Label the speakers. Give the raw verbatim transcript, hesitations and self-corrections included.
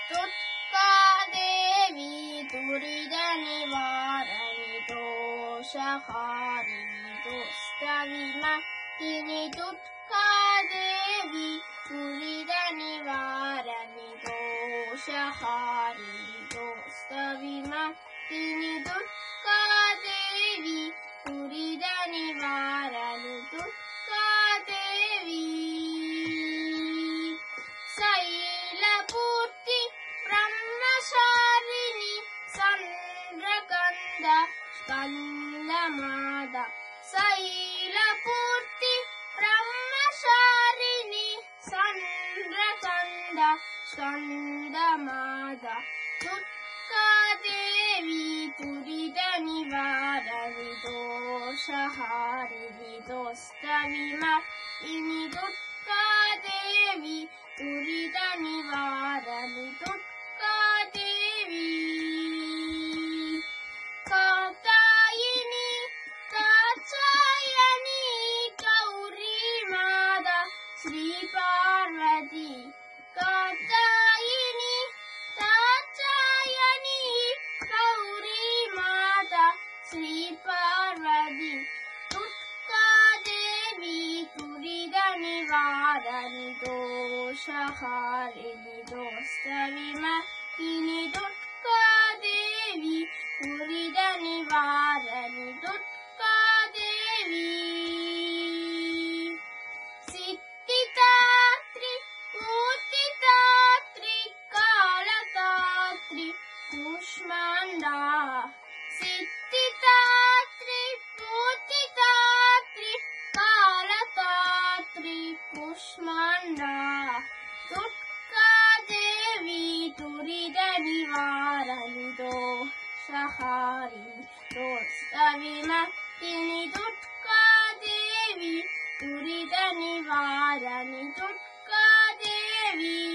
Speaker 1: तुत्कादेवी तुरिदनिवारणि दोषहारिणि दुष्टविमतिनि तुत्कादेवी तुरिदनिवारणि दोषहारिणि दुष्टविमतिनि तुत्कादेवी तुरिदनिवारणि तुत्कादेवी शैलपूर्ति ब्रह्मचारिणि चन्द्रगन्ध स्कन्दमाद शैलपूर्ति ब्रह्मचारिणि चन्द्रगन्ध स्कन्दमाद तुत्कादेवी तुरिदनिवारणि दोषहारिणि दोष्टविमतिनि तुत्कादेवी तुरिदनिवारणि तुत्कादेवी Katyayini Katyayani Gauri Mata Shri Parvati Katyayini Katyayani Gauri Mata Shri Parvati तुत्कादेवी तुरिदनिवारणि दोषहारिणि दोष्टविमतिनि तुत्कादेवी तुरिदनिवारणि तुत्कादेवी Siddhidatri मूर्तिदात्री कालदात्री Kushmanda Siddhidatri मूर्तिदात्री कालदात्री Kushmanda तुत्कादेवी तुरिदनिवारणि दोषहारिणि दोष्टविमतिनि तुत्कादेवी तुरिदनिवारणि तुत्कादेवी